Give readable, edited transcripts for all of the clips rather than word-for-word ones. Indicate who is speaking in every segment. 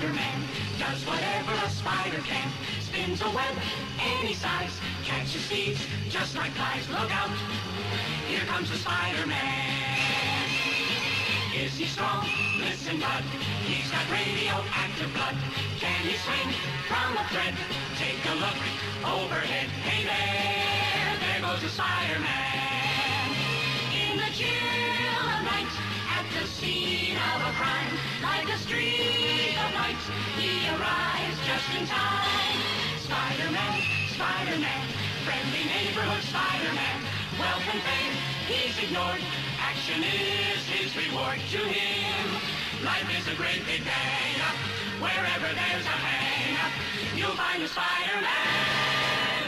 Speaker 1: Spider-Man does whatever a spider can. Spins a web any size, catches thieves just like flies. Look out, here comes the Spider-Man. Is he strong? Listen, bud, he's got radioactive blood. Can he swing from a thread? Take a look overhead. Hey there goes the Spider-Man. In the chill of night, at the scene of a crime, like a streak of light, he arrives just in time. Spider-Man, Spider-Man, friendly neighborhood Spider-Man. Wealth and fame, he's ignored. Action is his reward to him. Life is a great big day. Wherever there's a hang, you'll find a Spider-Man.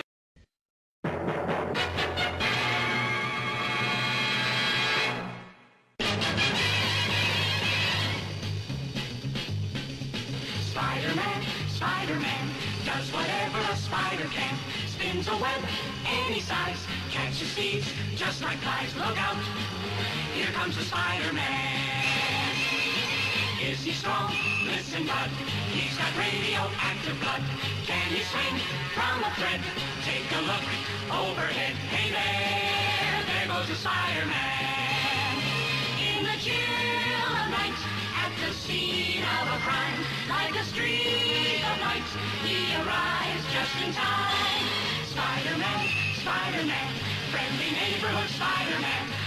Speaker 1: Spider-Man, Spider-Man, does whatever a spider can. Spins a web any size, catches thieves just like flies. Look out, here comes the Spider-Man. Is he strong? Listen, bud, he's got radioactive blood. Can he swing from a thread? Take a look overhead. Hey there goes the Spider-Man. In the chill of night, at the scene of a crime, like a streak of light, he arrives just in time. Spider-Man, Spider-Man, friendly neighborhood Spider-Man.